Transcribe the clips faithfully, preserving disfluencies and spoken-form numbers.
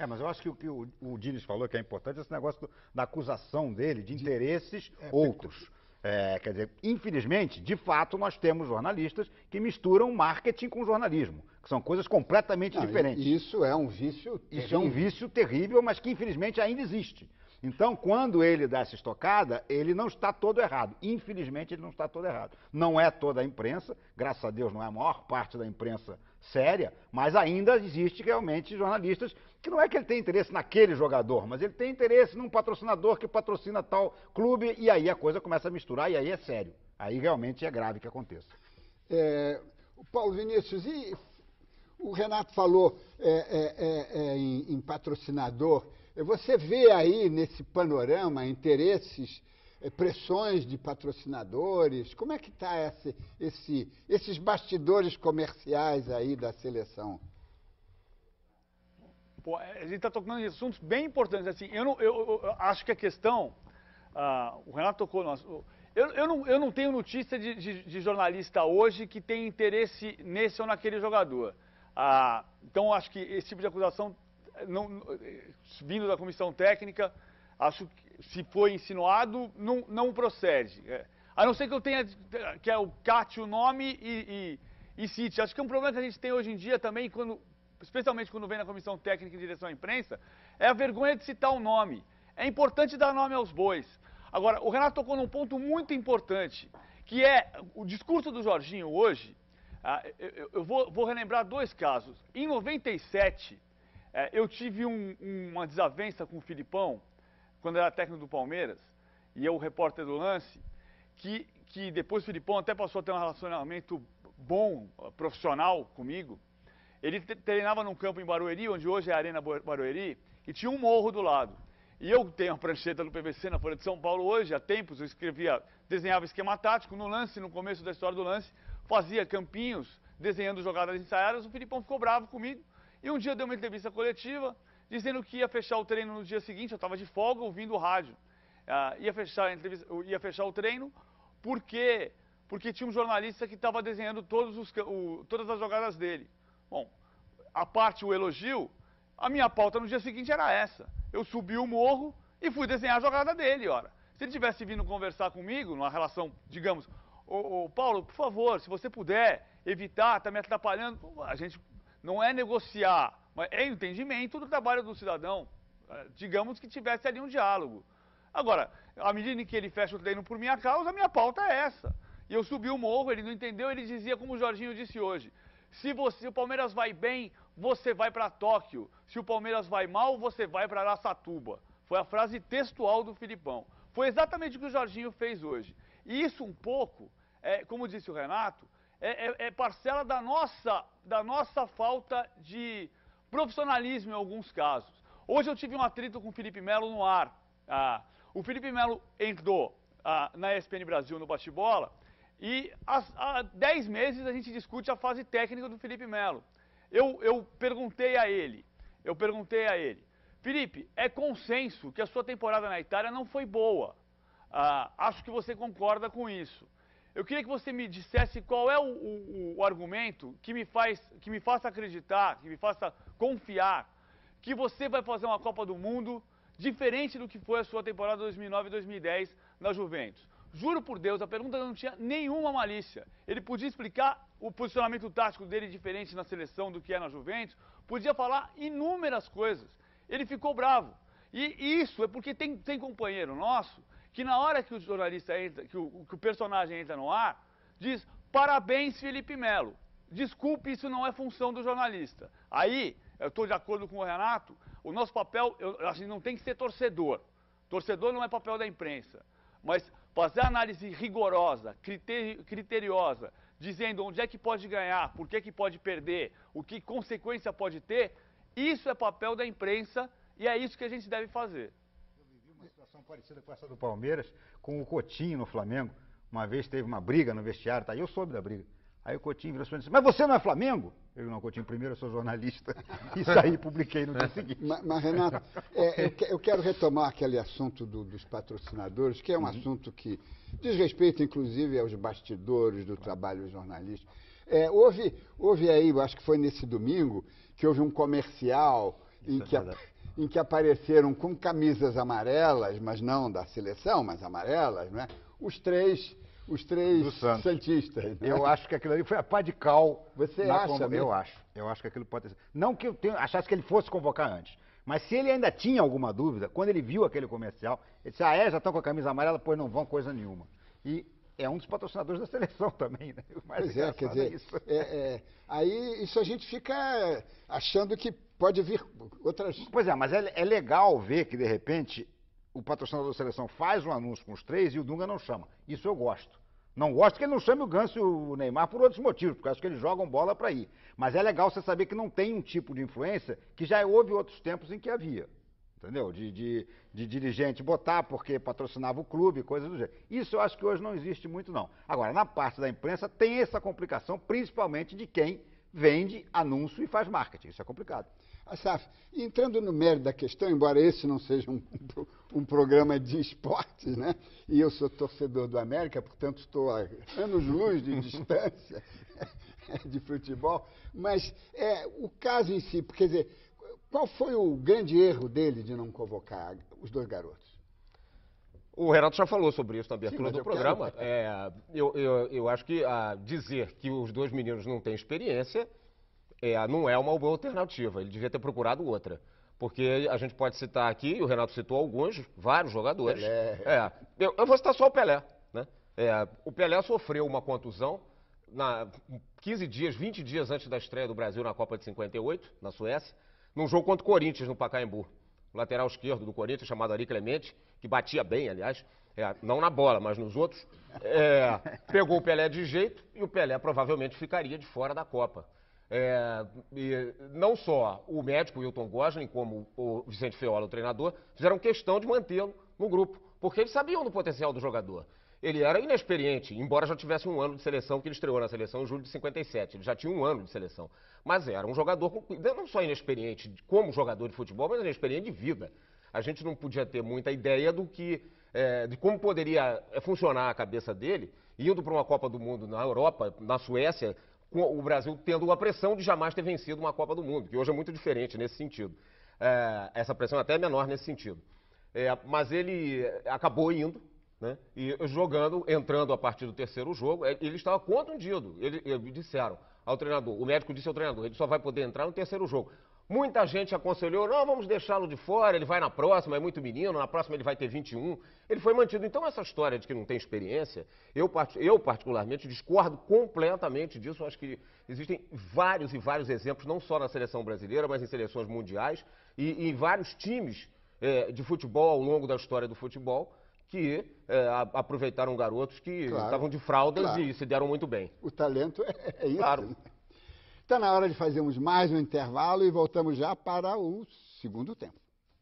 É, mas eu acho que o que o, o Diniz falou que é importante é esse negócio do, da acusação dele de interesses de, é, outros. É, quer dizer, infelizmente, de fato, nós temos jornalistas que misturam marketing com jornalismo, que são coisas completamente Não, diferentes. Isso é um vício terrível. Isso é um vício terrível, mas que infelizmente ainda existe. Então, quando ele dá essa estocada, ele não está todo errado. Infelizmente, ele não está todo errado. Não é toda a imprensa, graças a Deus não é a maior parte da imprensa séria, mas ainda existe realmente jornalistas que não é que ele tem interesse naquele jogador, mas ele tem interesse num patrocinador que patrocina tal clube, e aí a coisa começa a misturar, e aí é sério. Aí realmente é grave que aconteça. É, o Paulo Vinícius, e o Renato falou é, é, é, é, em, em patrocinador. Você vê aí nesse panorama interesses, pressões de patrocinadores? Como é que está esse, esse, esses bastidores comerciais aí da seleção? Pô, a gente está tocando em assuntos bem importantes. Assim, eu, não, eu, eu acho que a questão, ah, o Renato tocou, nosso, eu, eu, não, eu não tenho notícia de, de, de jornalista hoje que tem interesse nesse ou naquele jogador. Ah, então, acho que esse tipo de acusação, não, vindo da comissão técnica, acho que se foi insinuado, não, não procede. É, a não ser que eu tenha, que é o cate o nome e, e, e cite. Acho que é um problema que a gente tem hoje em dia também, quando, especialmente quando vem na comissão técnica em direção à imprensa, é a vergonha de citar o nome. É importante dar nome aos bois. Agora, o Renato tocou num ponto muito importante, que é o discurso do Jorginho hoje. Ah, eu, eu vou, vou relembrar dois casos. Em noventa e sete, eh, eu tive um, uma desavença com o Filipão, quando era técnico do Palmeiras, e eu, repórter do Lance, que, que depois o Filipão até passou a ter um relacionamento bom, profissional comigo. Ele treinava num campo em Barueri, onde hoje é a Arena Barueri, e tinha um morro do lado. E eu tenho a prancheta do P V C na Folha de São Paulo hoje, há tempos eu escrevia, desenhava esquema tático, no Lance, no começo da história do Lance, fazia campinhos, desenhando jogadas ensaiadas. O Filipão ficou bravo comigo, e um dia deu uma entrevista coletiva, dizendo que ia fechar o treino no dia seguinte. Eu estava de folga, ouvindo o rádio. Uh, ia, fechar a entrevista, ia fechar o treino, porque, porque tinha um jornalista que estava desenhando todos os, o, todas as jogadas dele. Bom, a parte, o elogio, a minha pauta no dia seguinte era essa. Eu subi o morro e fui desenhar a jogada dele, ora. Se ele tivesse vindo conversar comigo, numa relação, digamos, ô, ô Paulo, por favor, se você puder evitar, está me atrapalhando, a gente não é negociar, mas é entendimento do trabalho do cidadão. Digamos que tivesse ali um diálogo. Agora, à medida em que ele fecha o treino por minha causa, a minha pauta é essa. E eu subi o morro, ele não entendeu, ele dizia como o Jorginho disse hoje: se, você, se o Palmeiras vai bem, você vai para Tóquio. Se o Palmeiras vai mal, você vai para Araçatuba. Foi a frase textual do Filipão. Foi exatamente o que o Jorginho fez hoje. E isso um pouco, é, como disse o Renato, é, é, é parcela da nossa, da nossa falta de profissionalismo em alguns casos. Hoje eu tive um atrito com o Felipe Melo no ar. Ah, o Felipe Melo entrou ah, na E S P N Brasil no bate-bola e há, há dez meses a gente discute a fase técnica do Felipe Melo. Eu, eu perguntei a ele, eu perguntei a ele, Felipe, é consenso que a sua temporada na Itália não foi boa. Ah, acho que você concorda com isso. Eu queria que você me dissesse qual é o, o, o argumento que me, faz, que me faça acreditar, que me faça confiar que você vai fazer uma Copa do Mundo diferente do que foi a sua temporada dois mil e nove e dois mil e dez na Juventus. Juro por Deus, a pergunta não tinha nenhuma malícia. Ele podia explicar o posicionamento tático dele diferente na seleção do que é na Juventus, podia falar inúmeras coisas. Ele ficou bravo. E isso é porque tem, tem companheiro nosso que na hora que o jornalista entra, que o, que o personagem entra no ar, diz: parabéns, Felipe Melo. Desculpe, isso não é função do jornalista. Aí, eu estou de acordo com o Renato, o nosso papel, eu, a gente não tem que ser torcedor. Torcedor não é papel da imprensa. Mas fazer análise rigorosa, criteri, criteriosa, dizendo onde é que pode ganhar, por que, que pode perder, o que consequência pode ter, isso é papel da imprensa e é isso que a gente deve fazer. Eu vivi uma situação parecida com essa do Palmeiras, com o Coutinho no Flamengo. Uma vez teve uma briga no vestiário, tá? Eu soube da briga. Aí o Coutinho virou e disse: mas você não é Flamengo? Eu não, Coutinho, primeiro eu sou jornalista. Isso aí publiquei no dia seguinte. Mas, mas Renato, é, eu, eu quero retomar aquele assunto do, dos patrocinadores, que é um uhum. assunto que diz respeito, inclusive, aos bastidores do trabalho jornalístico. É, houve, houve aí, eu acho que foi nesse domingo, que houve um comercial em é que, a, em que apareceram com camisas amarelas, mas não da seleção, mas amarelas, não é? Os três, os três santistas. Né? Eu acho que aquilo ali foi a pá de cal. Você acha convo... mesmo? Eu acho. Eu acho que aquilo pode ter... Não que eu tenha... achasse que ele fosse convocar antes. Mas se ele ainda tinha alguma dúvida, quando ele viu aquele comercial, ele disse, ah, é, já estão com a camisa amarela, pois não vão coisa nenhuma. E é um dos patrocinadores da seleção também, né? O mais pois é, quer dizer, é isso. É, é, aí isso a gente fica achando que pode vir outras... Pois é, mas é, é legal ver que, de repente, o patrocinador da seleção faz um anúncio com os três e o Dunga não chama. Isso eu gosto. Não gosto que ele não chame o Ganso e o Neymar por outros motivos, porque eu acho que eles jogam bola para ir. Mas é legal você saber que não tem um tipo de influência que já houve outros tempos em que havia. Entendeu? De, de, de dirigente botar porque patrocinava o clube, coisas do jeito. Isso eu acho que hoje não existe muito, não. Agora, na parte da imprensa tem essa complicação, principalmente de quem vende anúncio e faz marketing. Isso é complicado. Asaf, entrando no mérito da questão, embora esse não seja um, um programa de esportes, né? E eu sou torcedor do América, portanto estou a anos-luz de distância de futebol, mas é, o caso em si, quer dizer, qual foi o grande erro dele de não convocar os dois garotos? O Renato já falou sobre isso na abertura Sim, do eu programa. Quero... É, eu, eu, eu acho que ah, dizer que os dois meninos não têm experiência é, não é uma boa alternativa. Ele devia ter procurado outra. Porque a gente pode citar aqui, e o Renato citou alguns, vários jogadores. Pelé. É, eu, eu vou citar só o Pelé. Né? É, o Pelé sofreu uma contusão na, quinze dias, vinte dias antes da estreia do Brasil na Copa de cinquenta e oito, na Suécia, num jogo contra o Corinthians, no Pacaembu. O lateral esquerdo do Corinthians, chamado Ari Clemente, que batia bem, aliás, é, não na bola, mas nos outros, é, pegou o Pelé de jeito e o Pelé provavelmente ficaria de fora da Copa. É, e não só o médico Wilton Gosling, como o Vicente Feola, o treinador, fizeram questão de mantê-lo no grupo, porque eles sabiam do potencial do jogador. Ele era inexperiente, embora já tivesse um ano de seleção, que ele estreou na seleção em julho de cinquenta e sete. Ele já tinha um ano de seleção. Mas era um jogador, com, não só inexperiente como jogador de futebol, mas inexperiente de vida. A gente não podia ter muita ideia do que, é, de como poderia funcionar a cabeça dele, indo para uma Copa do Mundo na Europa, na Suécia, com o Brasil tendo uma pressão de jamais ter vencido uma Copa do Mundo, que hoje é muito diferente nesse sentido. É, essa pressão é até menor nesse sentido. É, mas ele acabou indo, né, e jogando, entrando a partir do terceiro jogo. Ele estava contundido. Ele, ele disseram ao treinador, o médico disse ao treinador, ele só vai poder entrar no terceiro jogo. Muita gente aconselhou, não, vamos deixá-lo de fora, ele vai na próxima, é muito menino, na próxima ele vai ter vinte e um. Ele foi mantido. Então, essa história de que não tem experiência, eu, eu particularmente discordo completamente disso. Eu acho que existem vários e vários exemplos, não só na seleção brasileira, mas em seleções mundiais e, e em vários times é, de futebol ao longo da história do futebol, que é, aproveitaram garotos que claro, estavam de fraldas claro. E se deram muito bem. O talento é, é isso. Claro. Está na hora de fazermos mais um intervalo e voltamos já para o segundo tempo.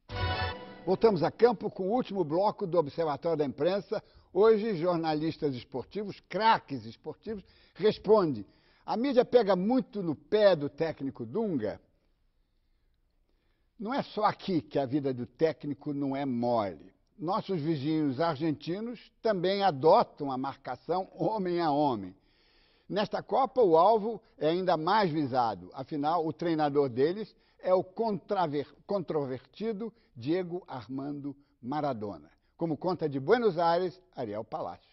Voltamos a campo com o último bloco do Observatório da Imprensa. Hoje, jornalistas esportivos, craques esportivos, respondem. A mídia pega muito no pé do técnico Dunga. Não é só aqui que a vida do técnico não é mole. Nossos vizinhos argentinos também adotam a marcação homem a homem. Nesta Copa, o alvo é ainda mais visado. Afinal, o treinador deles é o controvertido Diego Armando Maradona. Como conta de Buenos Aires, Ariel Palácio.